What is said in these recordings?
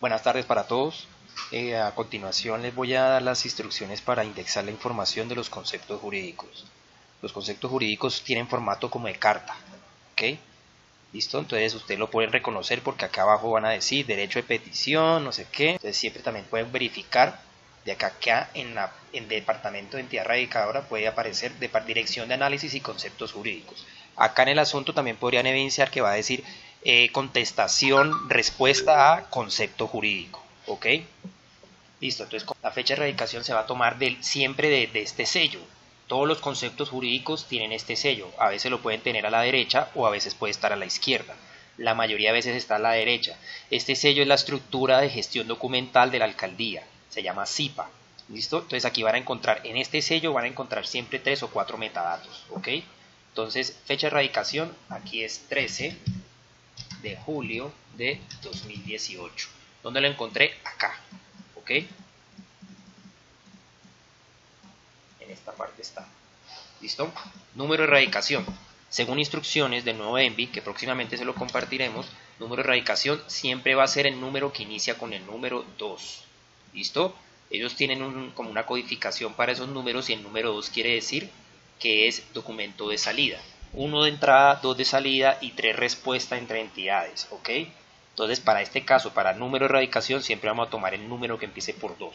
Buenas tardes para todos. A continuación les voy a dar las instrucciones para indexar la información de los conceptos jurídicos. Los conceptos jurídicos tienen formato como de carta, ¿ok? ¿Listo? Entonces ustedes lo pueden reconocer porque acá abajo van a decir derecho de petición, no sé qué. Entonces siempre también pueden verificar de acá en departamento de entidad radicadora puede aparecer dirección de análisis y conceptos jurídicos. Acá en el asunto también podrían evidenciar que va a decir contestación, respuesta a concepto jurídico, ¿ok? Listo, entonces la fecha de radicación se va a tomar siempre de este sello. Todos los conceptos jurídicos tienen este sello, a veces lo pueden tener a la derecha o a veces puede estar a la izquierda. La mayoría de veces está a la derecha. Este sello es la estructura de gestión documental de la alcaldía, se llama CIPA. ¿Listo? Entonces aquí van a encontrar, en este sello van a encontrar siempre 3 o 4 metadatos, ¿ok? Entonces, fecha de radicación, aquí es 13 de julio de 2018. ¿Dónde lo encontré? Acá, ¿ok? En esta parte está. ¿Listo? Número de radicación. Según instrucciones del nuevo ENVI, que próximamente se lo compartiremos, número de radicación siempre va a ser el número que inicia con el número 2. ¿Listo? Ellos tienen como una codificación para esos números y el número 2 quiere decir que es documento de salida. 1 de entrada, 2 de salida y 3 respuesta entre entidades. ¿Ok? Entonces, para este caso, para número de radicación, siempre vamos a tomar el número que empiece por 2.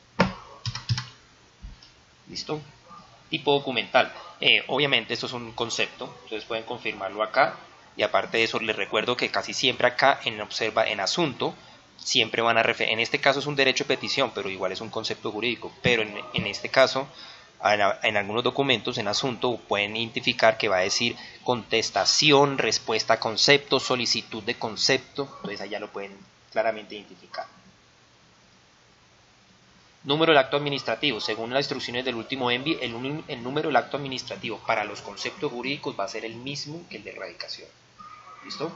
¿Listo? Tipo documental. Obviamente esto es un concepto, ustedes pueden confirmarlo acá. Y aparte de eso, les recuerdo que casi siempre acá en asunto, siempre van a referir, en este caso es un derecho de petición, pero igual es un concepto jurídico, pero en este caso, en algunos documentos en asunto pueden identificar que va a decir contestación, respuesta a concepto, solicitud de concepto, entonces allá lo pueden claramente identificar. Número del acto administrativo. Según las instrucciones del último ENVI, el número del acto administrativo para los conceptos jurídicos va a ser el mismo que el de erradicación. ¿Listo?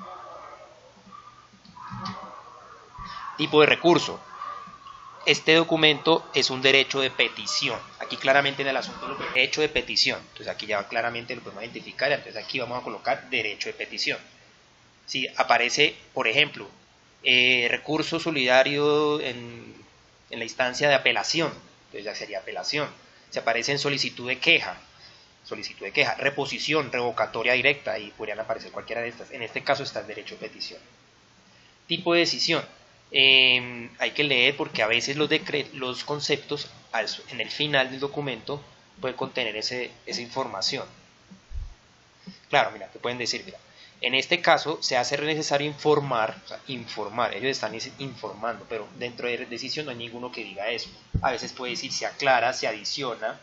Tipo de recurso. Este documento es un derecho de petición. Aquí claramente en el asunto lo derecho de petición. Entonces aquí ya claramente lo podemos identificar. Entonces aquí vamos a colocar derecho de petición. Si aparece, por ejemplo, recurso solidario en la instancia de apelación, entonces ya sería apelación. Si aparece en solicitud de queja, reposición, revocatoria directa, y podrían aparecer cualquiera de estas. En este caso está el derecho de petición. Tipo de decisión. Hay que leer porque a veces los conceptos en el final del documento pueden contener esa información. Claro, mira, te pueden decir, mira, en este caso se hace necesario informar, o sea, informar, ellos están informando, pero dentro de decisión no hay ninguno que diga eso. A veces puede decir se aclara, se adiciona,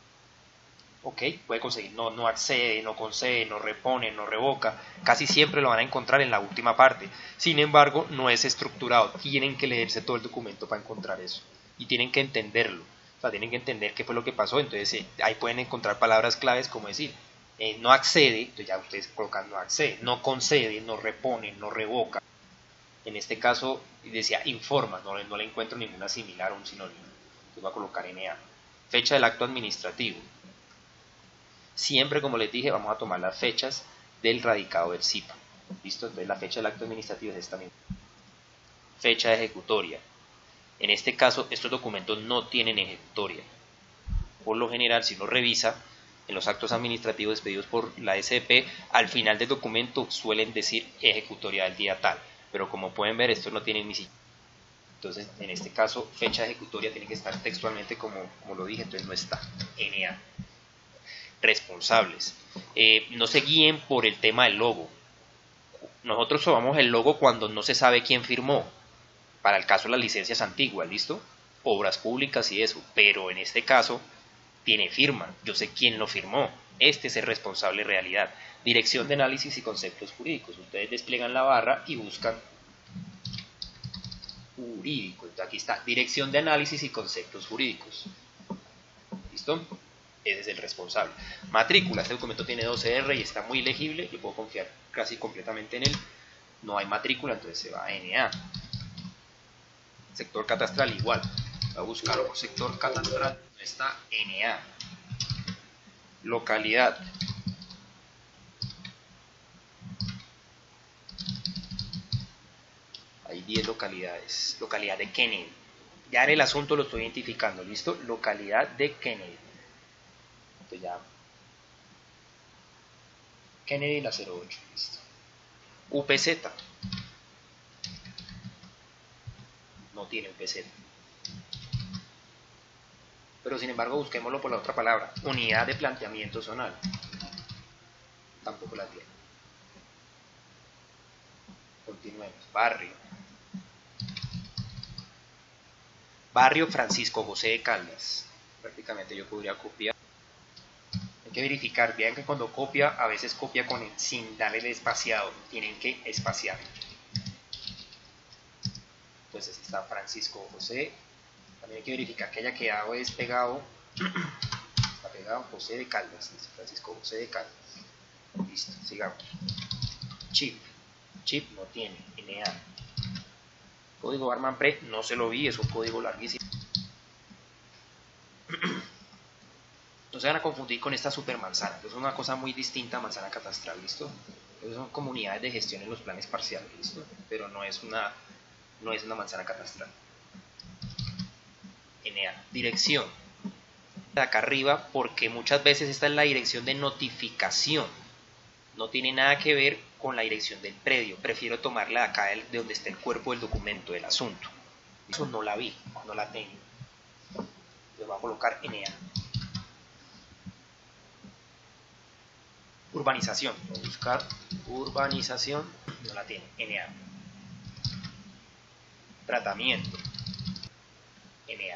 ok, puede conseguir no accede, no concede, no repone, no revoca, casi siempre lo van a encontrar en la última parte. Sin embargo, no es estructurado, tienen que leerse todo el documento para encontrar eso y tienen que entenderlo. O sea, tienen que entender qué fue lo que pasó, entonces ahí pueden encontrar palabras claves como decir, no accede, entonces ya ustedes colocan no accede, no concede, no repone, no revoca. En este caso decía informa, no le encuentro ninguna similar o un sinónimo. Entonces voy a colocar NA. Fecha del acto administrativo. Siempre, como les dije, vamos a tomar las fechas del radicado del CIPA. ¿Listo? Entonces la fecha del acto administrativo es esta misma. Fecha de ejecutoria. En este caso, estos documentos no tienen ejecutoria. Por lo general, si uno revisa, en los actos administrativos expedidos por la SP, al final del documento suelen decir ejecutoria del día tal, pero como pueden ver, esto no tiene ni siquiera. Entonces, en este caso, fecha de ejecutoria tiene que estar textualmente como lo dije, entonces no está. NA. Responsables. No se guíen por el tema del logo. Nosotros tomamos el logo cuando no se sabe quién firmó. Para el caso de las licencias antiguas, ¿listo? Obras públicas y eso, pero en este caso tiene firma, yo sé quién lo firmó, este es el responsable realidad. Dirección de análisis y conceptos jurídicos, ustedes despliegan la barra y buscan jurídico, entonces aquí está, dirección de análisis y conceptos jurídicos, ¿listo? Ese es el responsable. Matrícula, este documento tiene 12R y está muy legible, yo puedo confiar casi completamente en él, no hay matrícula, entonces se va a NA. Sector catastral igual, voy a buscar por sector catastral, está NA. Localidad. Hay 10 localidades. Localidad de Kennedy. Ya en el asunto lo estoy identificando, ¿listo? Localidad de Kennedy. Entonces ya. Kennedy la 08, listo. UPZ. No tiene UPZ. Pero sin embargo busquémoslo por la otra palabra. Unidad de planteamiento zonal. Tampoco la tiene. Continuemos. Barrio. Barrio Francisco José de Caldas. Prácticamente yo podría copiar. Hay que verificar. Vean que cuando copia, a veces copia sin darle el espaciado. Tienen que espaciar. Entonces está Francisco José. También hay que verificar que haya quedado despegado. Está pegado José de Caldas. Francisco José de Caldas. Listo, sigamos. Chip. Chip no tiene. NA. Código Barman Pre no se lo vi, es un código larguísimo. No se van a confundir con esta supermanzana, es una cosa muy distinta a manzana catastral, ¿listo? Entonces son comunidades de gestión en los planes parciales, ¿listo? Pero no es una manzana catastral. NA. Dirección. De acá arriba, porque muchas veces esta es la dirección de notificación. No tiene nada que ver con la dirección del predio. Prefiero tomarla de acá de donde está el cuerpo del documento, del asunto. Eso no la vi, no la tengo. Le voy a colocar NA. Urbanización. Voy a buscar urbanización. No la tiene. NA. Tratamiento. NA.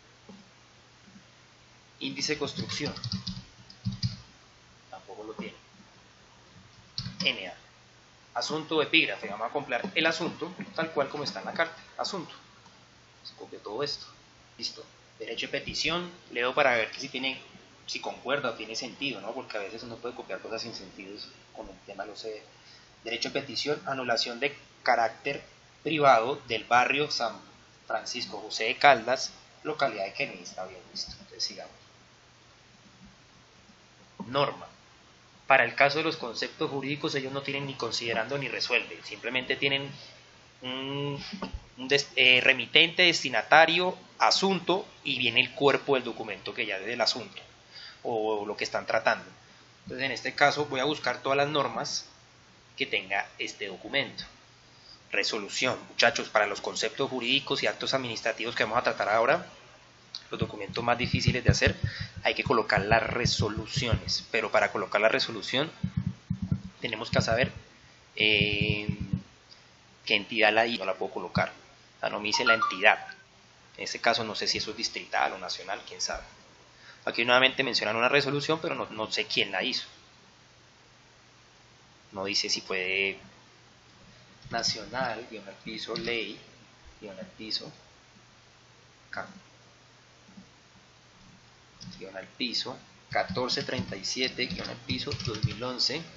Índice de construcción. Tampoco lo tiene. NA. Asunto epígrafe. Vamos a completar el asunto tal cual como está en la carta. Asunto. Se copia todo esto. Listo. Derecho de petición. Leo para ver que si concuerda o tiene sentido, ¿no? Porque a veces uno puede copiar cosas sin sentido con el tema, lo sé. Derecho de petición. Anulación de carácter privado del barrio San Francisco José de Caldas, localidad de Kennedy. Está bien, listo. Entonces sigamos. Norma. Para el caso de los conceptos jurídicos, ellos no tienen ni considerando ni resuelve, simplemente tienen un remitente, destinatario, asunto, y viene el cuerpo del documento que ya es del asunto o lo que están tratando. Entonces en este caso voy a buscar todas las normas que tenga este documento. Resolución, muchachos, para los conceptos jurídicos y actos administrativos que vamos a tratar ahora, los documentos más difíciles de hacer, hay que colocar las resoluciones, pero para colocar la resolución tenemos que saber qué entidad la hizo. No la puedo colocar, o sea, no me dice la entidad. En este caso no sé si eso es distrital o nacional, quién sabe. Aquí nuevamente mencionan una resolución, pero no sé quién la hizo. No dice si fue nacional, guión al piso, ley, guión al piso, guión al piso, 1437, guión al piso, 2011. Voy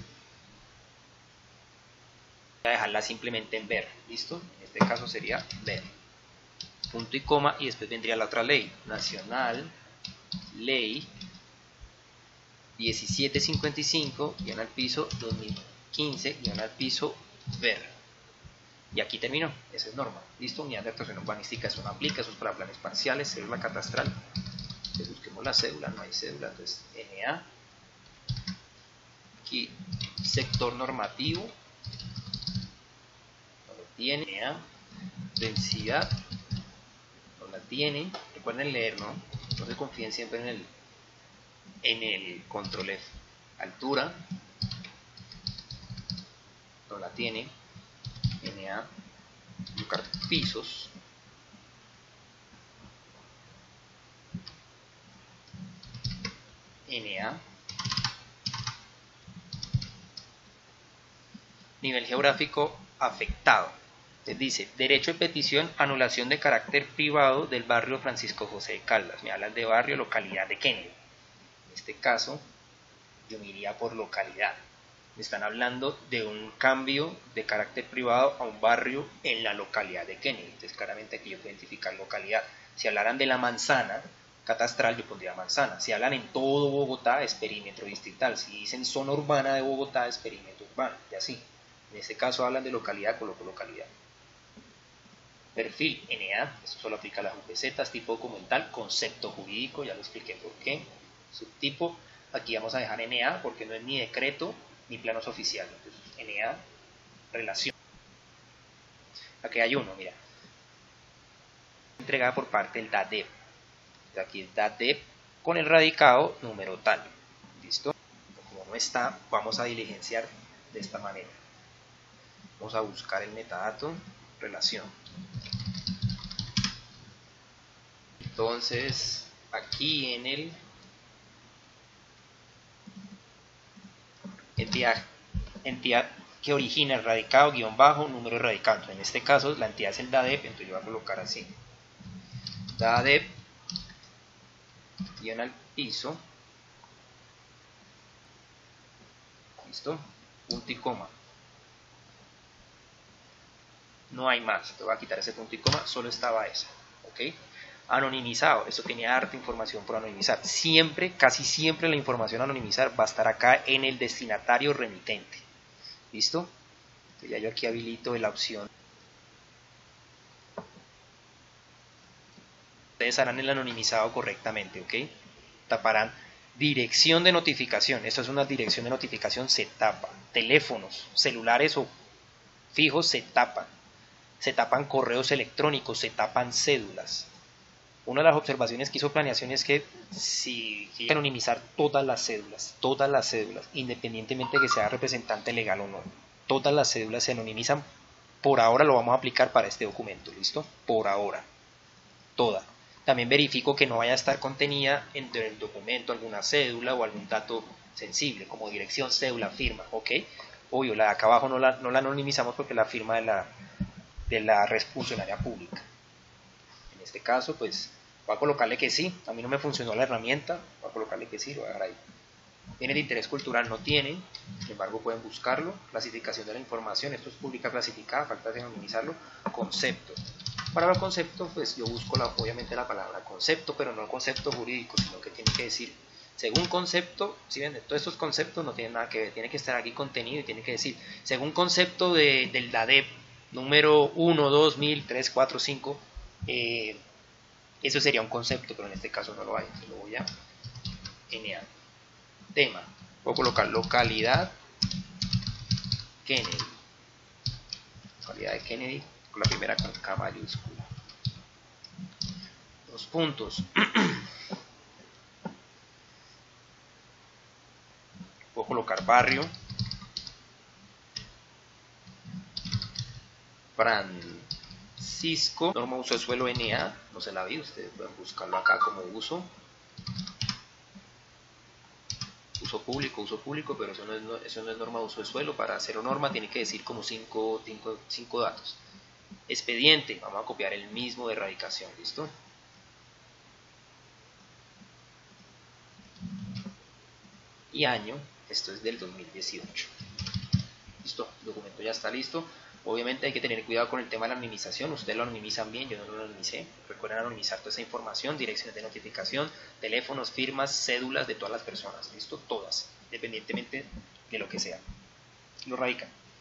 a dejarla simplemente en ver, ¿listo? En este caso sería ver. Punto y coma, y después vendría la otra ley, nacional, ley 1755, guión al piso, 2015, guión al piso, ver. Y aquí terminó, esa es norma, ¿listo? Unidad de actuación urbanística, eso no aplica, eso es para planes parciales, cédula catastral. Entonces busquemos la cédula, no hay cédula, entonces NA. Aquí, sector normativo, no lo tiene. NA. Densidad, no la tiene. Recuerden leer, ¿no? No se confíen siempre en el control F. Altura, no la tiene. NA. Buscar pisos. NA. Nivel geográfico afectado. Les dice, derecho de petición, anulación de carácter privado del barrio Francisco José de Caldas. Me hablan de barrio, localidad de Kennedy. En este caso, yo me iría por localidad. Me están hablando de un cambio de carácter privado a un barrio en la localidad de Kennedy. Entonces claramente aquí yo puedo identificar localidad. Si hablaran de la manzana catastral, yo pondría manzana. Si hablan en todo Bogotá, es perímetro distrital. Si dicen zona urbana de Bogotá, es perímetro urbano. Y así. En este caso hablan de localidad, coloco localidad. Perfil NA, esto solo aplica a las UPZ, tipo documental, concepto jurídico, ya lo expliqué por qué. Subtipo, aquí vamos a dejar NA porque no es ni decreto ni planos oficiales. Entonces, NA, relación. Aquí hay uno, mira. Entregada por parte del DADEP. Aquí es DADEP con el radicado número tal. ¿Listo? Como no está, vamos a diligenciar de esta manera. Vamos a buscar el metadato, relación. Entonces, aquí en el entidad que origina el radicado, guión bajo, número de radicado. Entonces, en este caso, la entidad es el DADEP, entonces yo voy a colocar así. DADEP, guión al piso. ¿Listo? Punto y coma. No hay más. Te voy a quitar ese punto y coma, solo estaba esa. ¿Ok? Anonimizado, esto tenía harta información por anonimizar. Siempre, casi siempre la información a anonimizar va a estar acá en el destinatario remitente. ¿Listo? Entonces ya yo aquí habilito la opción. Ustedes harán el anonimizado correctamente, ¿ok? Taparán dirección de notificación. Esto es una dirección de notificación, se tapa. Teléfonos, celulares o fijos se tapan. Se tapan correos electrónicos, se tapan cédulas. Una de las observaciones que hizo planeación es que si hay que anonimizar todas las cédulas, independientemente de que sea representante legal o no, todas las cédulas se anonimizan. Por ahora lo vamos a aplicar para este documento, ¿listo? Por ahora, toda. También verifico que no vaya a estar contenida entre el documento alguna cédula o algún dato sensible, como dirección, cédula, firma, ¿ok? Obvio, la de acá abajo no la anonimizamos porque la firma de la funcionaria pública. En este caso, pues, voy a colocarle que sí. A mí no me funcionó la herramienta, voy a colocarle que sí, lo voy a dejar ahí. Tiene de interés cultural, no tiene, sin embargo pueden buscarlo. Clasificación de la información, esto es pública clasificada, falta de anonimizarlo. Concepto. Para los conceptos, pues yo busco obviamente la palabra concepto, pero no el concepto jurídico, sino que tiene que decir, según concepto, si ven, todos estos conceptos no tienen nada que ver, tiene que estar aquí contenido y tiene que decir, según concepto del DADEP, número 1, 2, 1000, 3, 4, 5, eso sería un concepto, pero en este caso no lo hay, entonces lo voy a NA. Tema, voy a colocar localidad Kennedy, localidad de Kennedy, con la primera con K mayúscula. Dos puntos. Puedo colocar barrio Francisco, norma uso de suelo NA, no se la vi, ustedes pueden buscarlo acá como uso público, pero eso no es norma de uso de suelo. Para hacer norma tiene que decir como 5 datos. Expediente, vamos a copiar el mismo de erradicación, ¿listo? Y año, esto es del 2018. Listo, el documento ya está listo. Obviamente hay que tener cuidado con el tema de la anonimización. Ustedes lo anonimizan bien, yo no lo anonimicé. Recuerden anonimizar toda esa información, direcciones de notificación, teléfonos, firmas, cédulas de todas las personas. ¿Listo? Todas, independientemente de lo que sea. Lo radican.